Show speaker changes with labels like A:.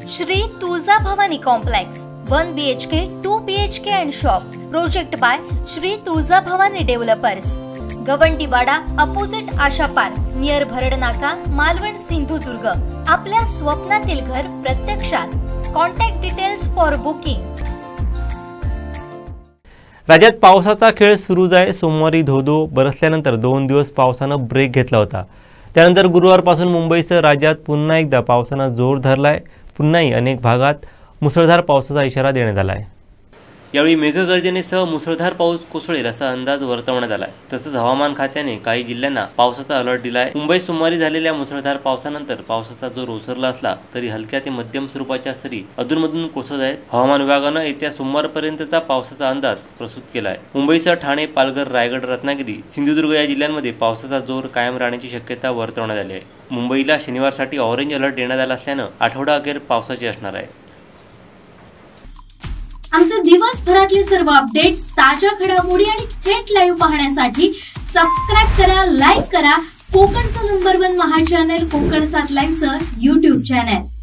A: Shri Tuljabhavani complex 1 BHK 2 BHK and shop project by Shri Tuljabhavani developers Gawandiwada opposite Asha park near Bharadnaka Malvan Sindhudurg. आपल्या स्वप्नातील घर प्रत्यक्षात। Contact details for booking.
B: राज्यात पावसाचा खेळ सुरू आहे। सोमवारी धो-धो बरसल्यानंतर 2 दिवस पावसानं ब्रेक घेतला होता। त्यानंतर गुरुवारपासून मुंबईसह राज्यात पुन्हा एकदा पावसानं जोर धरलाय। पुन्हाही अनेक भागात मुसळधार पावसाचा इशारा देण्यात आलाय। यावेळी मेघगर्जनेसह मुसळधार पाऊस कोसळेल असा अंदाज वर्तवण्यात आलाय। तसंच हवामान खात्याने काही जिल्ह्यांना पावसाचा अलर्ट दिलाय। मुंबईत सोमवारी झालेल्या मुसळधार पावसानंतर पावसाचा जोर ओसरला असला तरी हलक्या ते मध्यम स्वरूपाच्या सरी अधूनमधून कोसळत आहेत। हवामान विभागानं येत्या सोमवारपर्यंतचा पावसाचा अंदाज प्रस्तुत केलाय। मुंबईसह ठाणे, पालघर, रायगड, रत्नागिरी, सिंधुदुर्ग या जिल्ह्यांमध्ये पावसाचा जोर कायम राहण्याची शक्यता वर्तवण्यात आली आहे। मुंबईला शनिवारसाठी ऑरेंज अलर्ट देण्यात आला असल्यानं आठवडा अखेर पावसाची असणार आहे।
C: आमचे दिवसभरातले सर्व अपडेट्स, ताज्या घडामोडी आणि थेट लाईव्ह पाहण्यासाठी सबस्क्राइब करा, लाईक करा कोकणचं नंबर 1 महा चॅनल कोकण 7 लाईव्हचं YouTube चॅनल।